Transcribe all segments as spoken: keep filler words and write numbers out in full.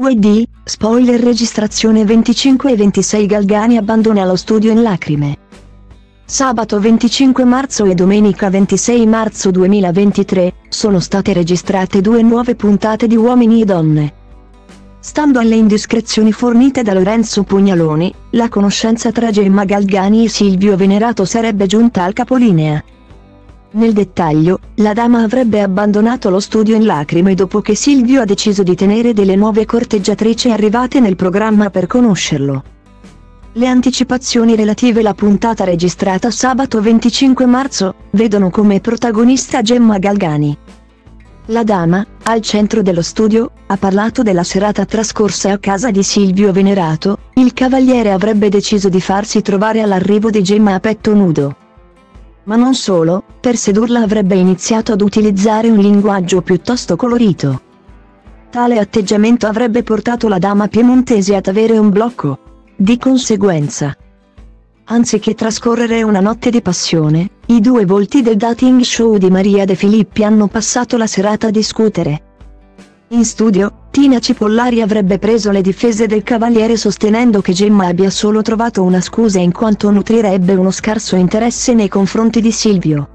W D, spoiler registrazione venticinque e ventisei Galgani abbandona lo studio in lacrime. Sabato venticinque marzo e domenica ventisei marzo duemilaventitré, sono state registrate due nuove puntate di Uomini e Donne. Stando alle indiscrezioni fornite da Lorenzo Pugnaloni, la conoscenza tra Gemma Galgani e Silvio Venerato sarebbe giunta al capolinea. Nel dettaglio, la dama avrebbe abbandonato lo studio in lacrime dopo che Silvio ha deciso di tenere delle nuove corteggiatrici arrivate nel programma per conoscerlo. Le anticipazioni relative alla puntata registrata sabato venticinque marzo, vedono come protagonista Gemma Galgani. La dama, al centro dello studio, ha parlato della serata trascorsa a casa di Silvio Venerato. Il cavaliere avrebbe deciso di farsi trovare all'arrivo di Gemma a petto nudo. Ma non solo, per sedurla avrebbe iniziato ad utilizzare un linguaggio piuttosto colorito. Tale atteggiamento avrebbe portato la dama piemontese ad avere un blocco. Di conseguenza, anziché trascorrere una notte di passione, i due volti del dating show di Maria De Filippi hanno passato la serata a discutere. In studio, Tina Cipollari avrebbe preso le difese del cavaliere sostenendo che Gemma abbia solo trovato una scusa in quanto nutrirebbe uno scarso interesse nei confronti di Silvio.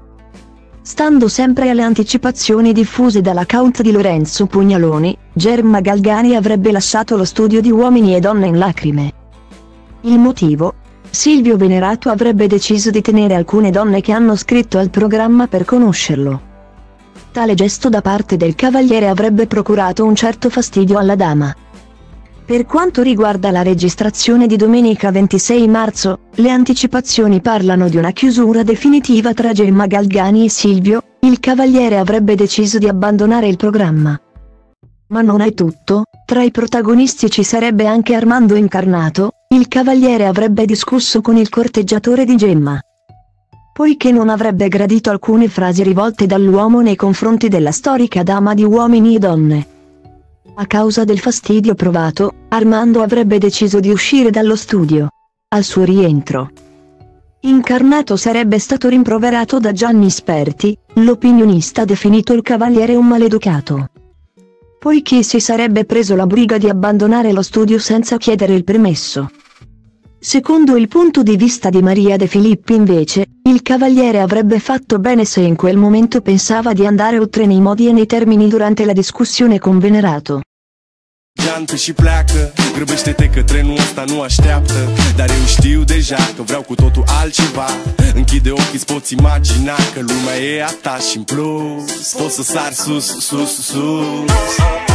Stando sempre alle anticipazioni diffuse dall'account di Lorenzo Pugnaloni, Gemma Galgani avrebbe lasciato lo studio di Uomini e Donne in lacrime. Il motivo? Silvio Venerato avrebbe deciso di tenere alcune donne che hanno scritto al programma per conoscerlo. Tale gesto da parte del cavaliere avrebbe procurato un certo fastidio alla dama. Per quanto riguarda la registrazione di domenica ventisei marzo, le anticipazioni parlano di una chiusura definitiva tra Gemma Galgani e Silvio. Il cavaliere avrebbe deciso di abbandonare il programma. Ma non è tutto, tra i protagonisti ci sarebbe anche Armando Incarnato. Il cavaliere avrebbe discusso con il corteggiatore di Gemma, poiché non avrebbe gradito alcune frasi rivolte dall'uomo nei confronti della storica dama di Uomini e Donne. A causa del fastidio provato, Armando avrebbe deciso di uscire dallo studio. Al suo rientro, Incarnato sarebbe stato rimproverato da Gianni Sperti. L'opinionista ha definito il cavaliere un maleducato, poiché si sarebbe preso la briga di abbandonare lo studio senza chiedere il permesso. Secondo il punto di vista di Maria De Filippi invece, il cavaliere avrebbe fatto bene se in quel momento pensava di andare oltre nei modi e nei termini durante la discussione con Venerato. Geantă și pleacă, grăbește-te că trenul ăsta nu așteaptă. Dar eu știu deja că vreau cu totul altceva. Închide ochii, îți poți imagina că lumea e a ta și în plus poți să sari sus, sus, sus.